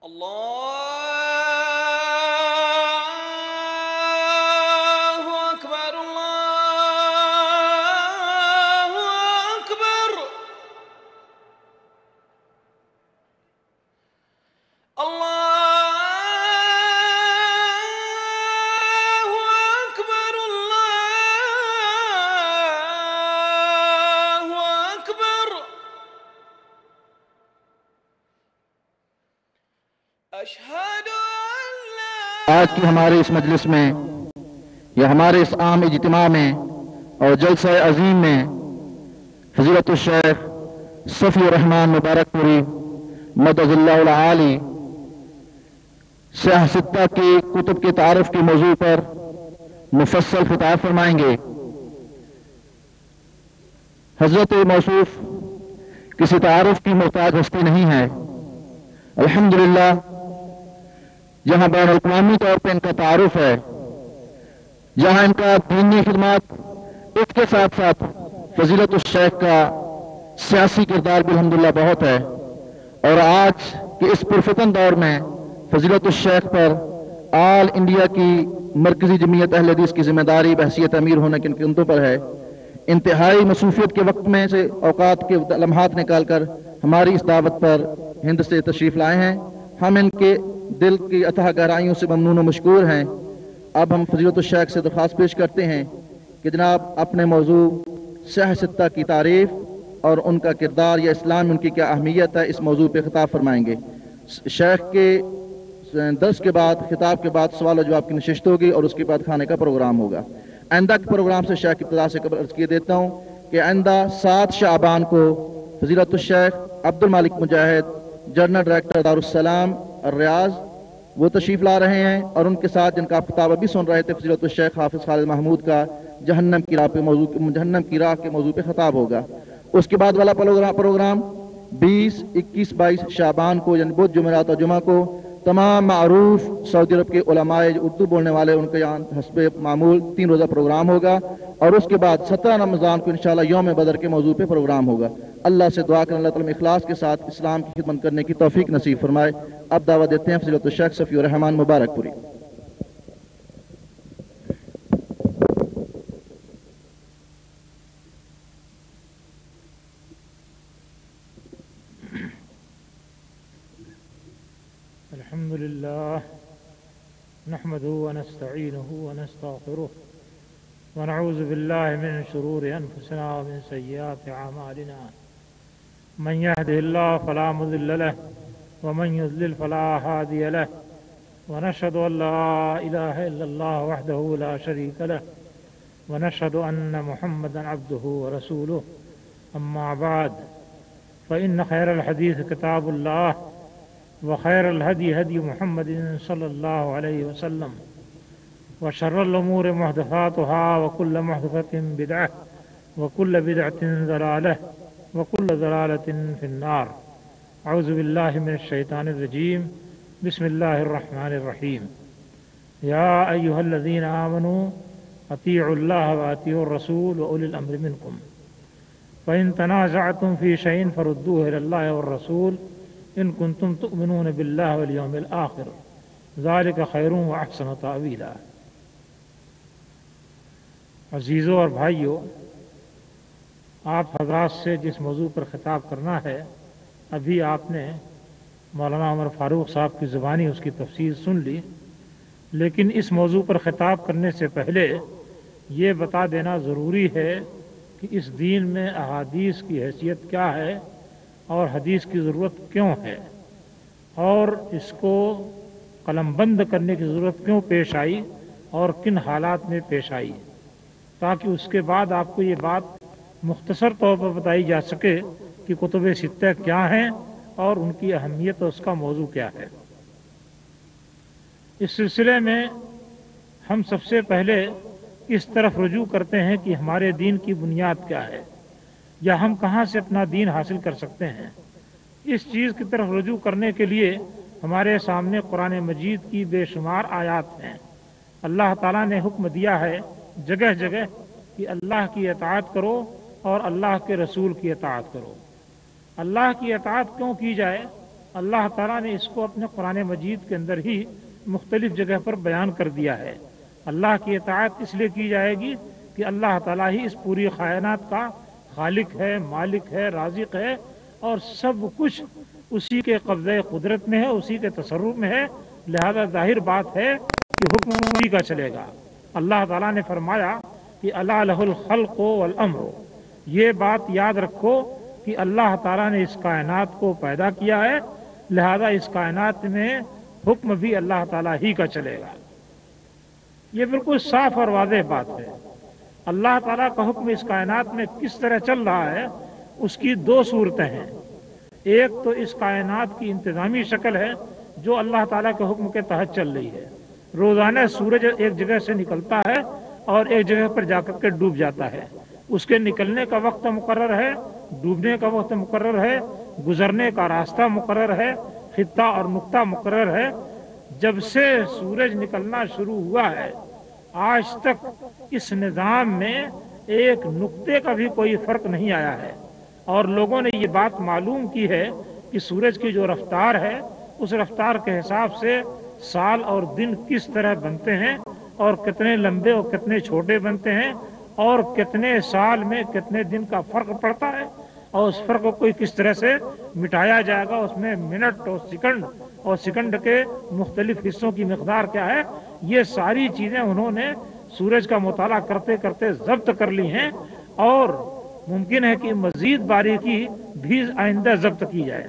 الله أكبر الله أكبر الله أكبر الله أكبر أشهد أن لا آج کی ہمارے اس مجلس میں یا ہمارے اس عام اجتماع میں اور جلسہ عظیم میں فضیلت الشیخ صفی رحمان مبارکپوری مدد اللہ العالی سیاہ ستہ کی کتب کے تعارف کے موضوع پر مفصل خطاب فرمائیں گے۔ حضرت موصوف کسی تعارف کی محتاج ہستی نہیں ہے۔ الحمدللہ جہاں بین الاقوامی طور پہ ان کا تعارف ہے، جہاں ان کا دینی خدمات، اس کے ساتھ ساتھ فضیلت الشیخ کا سیاسی کردار بھی الحمدللہ بہت ہے، اور آج کے اس پرفتن دور میں فضیلت الشیخ پر آل انڈیا کی مرکزی جمعیت اہل حدیث کی ذمہ داری بحیثیت امیر ہونے کے کندھوں پر ہے۔ انتہائی مصروفیت کے وقت میں سے اوقات کے لمحات نکال کر ہماری اس دعوت پر ہند سے تشریف لائے ہیں۔ ہم ان کے دل کی اتھاہ گہرائیوں سے ممنون و مشکور ہیں۔ اب ہم فضیلت الشیخ سے درخواست پیش کرتے ہیں کہ جناب اپنے موضوع سیاہ ستہ کی تعریف اور ان کا کردار یا اسلام میں ان کی کیا اہمیت ہے، اس موضوع پہ خطاب فرمائیں گے۔ شیخ کے درس کے بعد، خطاب کے بعد سوال و جواب کی نشست ہوگی اور اس کے بعد کھانے کا پروگرام ہوگا۔ آئندہ کے پروگرام سے شیخ کی ابتدا سے قبل عرض کیے دیتا ہوں کہ آئندہ 7 شعبان کو فضیلت الشیخ عبد المالک مجاہد، جنرل ڈائریکٹر دارالسلام الریاض، وہ تشریف لا رہے ہیں، اور ان کے ساتھ جن کا آپ خطاب ابھی سن رہے تھے فضیلت الشیخ حافظ خالد محمود کا جہنم کی راہ کے موضوع پہ خطاب ہوگا۔ اس کے بعد والا پروگرام 20، 21، 22 شعبان کو یعنی بدھ، جمعرات اور جمعہ کو تمام معروف سعودی عرب کے علماء اردو بولنے والے ان کے یہاں حسب معمول 3 روزہ پروگرام ہوگا، اور اس کے بعد 17 رمضان کو انشاءاللہ یوم بدر کے موضوع پہ پروگرام ہوگا۔ اللہ سے دعا کریں اللہ تعالیٰ اخلاص کے ساتھ اسلام کی خدمت کرنے کی توفیق نصیب فرمائے۔ اب دعوت دیتے ہیں فضیلت الشیخ صفی الرحمان مبارکپوری۔ الحمد لله نحمده ونستعينه ونستغفره ونعوذ بالله من شرور أنفسنا ومن سيئات أعمالنا، من يهده الله فلا مضل له ومن يضلل فلا هادي له، ونشهد أن لا إله إلا الله وحده لا شريك له، ونشهد أن محمدا عبده ورسوله، أما بعد فإن خير الحديث كتاب الله، وخير الهدي هدي محمد صلى الله عليه وسلم، وشر الأمور محدثاتها، وكل محدثة بدعة، وكل بدعة ضلالة، وكل ضلالة في النار۔ أعوذ بالله من الشيطان الرجيم، بسم الله الرحمن الرحيم۔ يا أيها الذين آمنوا أطيعوا الله وأطيعوا الرسول وأولي الأمر منكم، فإن تنازعتم في شيء فردوه إلى الله والرسول إن كنتم تؤمنون بالله واليوم الآخر، ذلك خير وأحسن تأويلا۔ عزیزوں اور بھائیوں، آپ حضرات سے جس موضوع پر خطاب کرنا ہے، ابھی آپ نے مولانا عمر فاروق صاحب کی زبانی اس کی تفصیل سن لی، لیکن اس موضوع پر خطاب کرنے سے پہلے یہ بتا دینا ضروری ہے کہ اس دین میں احادیث کی حیثیت کیا ہے اور حدیث کی ضرورت کیوں ہے، اور اس کو قلم بند کرنے کی ضرورت کیوں پیش آئی اور کن حالات میں پیش آئی، تاکہ اس کے بعد آپ کو یہ بات مختصر طور پر بتائی جا سکے کہ کتب ستہ کیا ہیں اور ان کی اہمیت اور اس کا موضوع کیا ہے۔ اس سلسلے میں ہم سب سے پہلے اس طرف رجوع کرتے ہیں کہ ہمارے دین کی بنیاد کیا ہے، یا ہم کہاں سے اپنا دین حاصل کر سکتے ہیں۔ اس چیز کی طرف رجوع کرنے کے لیے ہمارے سامنے قرآن مجید کی بے شمار آیات ہیں۔ اللہ تعالیٰ نے حکم دیا ہے جگہ جگہ کہ اللہ کی اطاعت کرو اور اللہ کے رسول کی اطاعت کرو۔ اللہ کی اطاعت کیوں کی جائے؟ اللہ تعالیٰ نے اس کو اپنے قرآن مجید کے اندر ہی مختلف جگہ پر بیان کر دیا ہے۔ اللہ کی اطاعت اس لیے کی جائے گی کہ اللہ تعالیٰ ہی اس پوری کائنات کا خالق ہے، مالک ہے، رازق ہے، اور سب کچھ اسی کے قبضۂ قدرت میں ہے، اسی کے تصرف میں ہے، لہذا ظاہر بات ہے کہ حکم اسی کا چلے گا۔ اللہ تعالیٰ نے فرمایا کہ الا لہ الخلق والامر، یہ بات یاد رکھو کہ اللہ تعالیٰ نے اس کائنات کو پیدا کیا ہے، لہذا اس کائنات میں حکم بھی اللہ تعالیٰ ہی کا چلے گا۔ یہ بالکل صاف اور واضح بات ہے۔ اللہ تعالیٰ کا حکم اس کائنات میں کس طرح چل رہا ہے، اس کی دو صورتیں ہیں۔ ایک تو اس کائنات کی انتظامی شکل ہے جو اللہ تعالیٰ کے حکم کے تحت چل رہی ہے۔ روزانہ سورج ایک جگہ سے نکلتا ہے اور ایک جگہ پر جا کر کے ڈوب جاتا ہے، اس کے نکلنے کا وقت مقرر ہے، ڈوبنے کا وقت مقرر ہے، گزرنے کا راستہ مقرر ہے، خطہ اور نقطہ مقرر ہے۔ جب سے سورج نکلنا شروع ہوا ہے آج تک اس نظام میں ایک نقطے کا بھی کوئی فرق نہیں آیا ہے، اور لوگوں نے یہ بات معلوم کی ہے کہ سورج کی جو رفتار ہے اس رفتار کے حساب سے سال اور دن کس طرح بنتے ہیں، اور کتنے لمبے اور کتنے چھوٹے بنتے ہیں، اور کتنے سال میں کتنے دن کا فرق پڑتا ہے، اور اس فرق کو کس طرح سے مٹایا جائے گا، اس میں منٹ اور سیکنڈ کے مختلف حصوں کی مقدار کیا ہے، یہ ساری چیزیں انہوں نے سورج کا مطالعہ کرتے کرتے ضبط کر لی ہیں، اور ممکن ہے کہ مزید باریکی بھی آئندہ ضبط کی جائے۔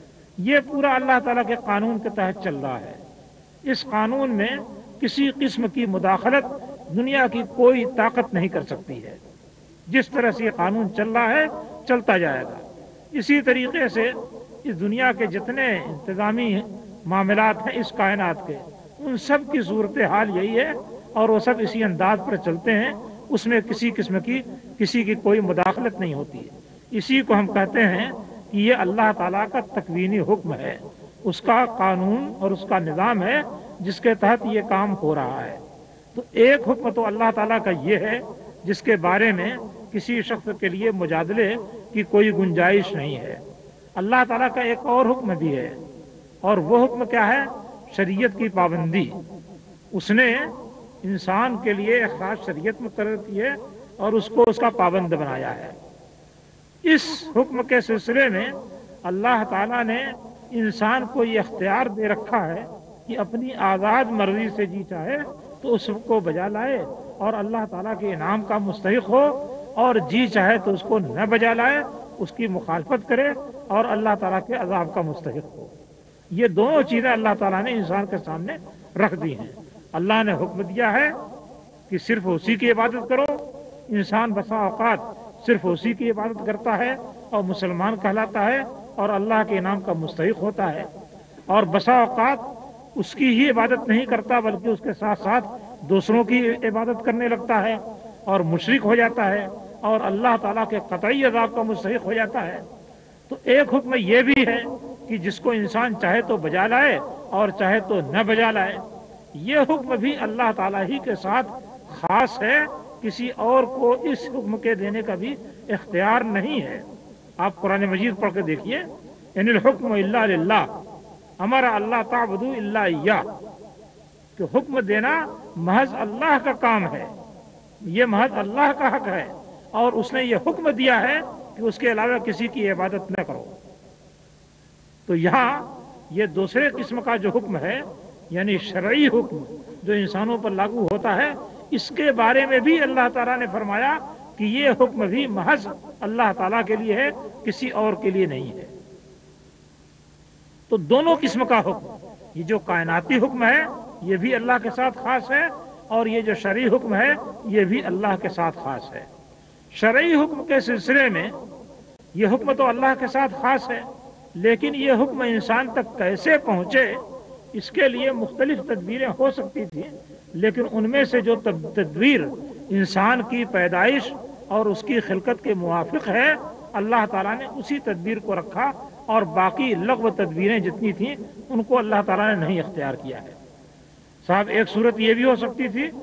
یہ پورا اللہ تعالیٰ کے قانون کے تحت چل رہا ہے۔ اس قانون میں کسی قسم کی مداخلت دنیا کی کوئی طاقت نہیں کر سکتی ہے۔ جس طرح سے یہ قانون چل رہا ہے چلتا جائے گا۔ اسی طریقے سے اس دنیا کے جتنے انتظامی معاملات ہیں اس کائنات کے، ان سب کی صورتحال یہی ہے، اور وہ سب اسی انداز پر چلتے ہیں، اس میں کسی قسم کی کسی کی کوئی مداخلت نہیں ہوتی ہے۔ اسی کو ہم کہتے ہیں کہ یہ اللہ تعالیٰ کا تکوینی حکم ہے، اس کا قانون اور اس کا نظام ہے جس کے تحت یہ کام ہو رہا ہے۔ تو ایک حکم تو اللہ تعالیٰ کا یہ ہے جس کے بارے میں کسی شخص کے لیے مجادلے کی کوئی گنجائش نہیں ہے۔ اللہ تعالیٰ کا ایک اور حکم بھی ہے، اور وہ حکم کیا ہے؟ شریعت کی پابندی۔ اس نے انسان کے لیے ایک خاص شریعت مقرر کی ہے اور اس کو اس کا پابند بنایا ہے۔ اس حکم کے سلسلے میں اللہ تعالیٰ نے انسان کو یہ اختیار دے رکھا ہے کہ اپنی آزاد مرضی سے جی چاہے تو اس کو بجا لائے اور اللہ تعالیٰ کے انعام کا مستحق ہو، اور جی چاہے تو اس کو نہ بجا لائے، اس کی مخالفت کرے اور اللہ تعالیٰ کے عذاب کا مستحق ہو۔ یہ دونوں چیزیں اللہ تعالیٰ نے انسان کے سامنے رکھ دی ہیں۔ اللہ نے حکم دیا ہے کہ صرف اسی کی عبادت کرو، انسان بسا اوقات صرف اسی کی عبادت کرتا ہے اور مسلمان کہلاتا ہے اور اللہ کے انعام کا مستحق ہوتا ہے، اور بسا اوقات اس کی ہی عبادت نہیں کرتا بلکہ اس کے ساتھ ساتھ دوسروں کی عبادت کرنے لگتا ہے اور مشرک ہو جاتا ہے اور اللہ تعالیٰ کے قطعی عذاب کا مستحق ہو جاتا ہے۔ تو ایک حکم یہ بھی ہے کہ جس کو انسان چاہے تو بجا لائے اور چاہے تو نہ بجا لائے۔ یہ حکم بھی اللہ تعالیٰ ہی کے ساتھ خاص ہے، کسی اور کو اس حکم کے دینے کا بھی اختیار نہیں ہے۔ آپ قرآن مجید پڑھ کے دیکھیے، ان الحکم الا للہ، ہمارا اللہ تعبدوا الا ایاہ، کہ حکم دینا محض اللہ کا کام ہے، یہ محض اللہ کا حق ہے، اور اس نے یہ حکم دیا ہے کہ اس کے علاوہ کسی کی عبادت نہ کرو۔ تو یہاں یہ دوسرے قسم کا جو حکم ہے، یعنی شرعی حکم جو انسانوں پر لاگو ہوتا ہے، اس کے بارے میں بھی اللہ تعالیٰ نے فرمایا کہ یہ حکم بھی محض اللہ تعالیٰ کے لیے ہے، کسی اور کے لیے نہیں ہے۔ تو دونوں قسم کا حکم، یہ جو کائناتی حکم ہے یہ بھی اللہ کے ساتھ خاص ہے، اور یہ جو شرعی حکم ہے یہ بھی اللہ کے ساتھ خاص ہے۔ شرعی حکم کے سلسلے میں یہ حکم تو اللہ کے ساتھ خاص ہے، لیکن یہ حکم انسان تک کیسے پہنچے اس کے لیے مختلف تدبیریں ہو سکتی تھیں، لیکن ان میں سے جو تدبیر انسان کی پیدائش اور اس کی خلقت کے موافق ہے، اللہ تعالیٰ نے اسی تدبیر کو رکھا، اور باقی لغو تدبیریں جتنی تھیں ان کو اللہ تعالیٰ نے نہیں اختیار کیا ہے۔ صاحب ایک صورت یہ بھی ہو سکتی تھی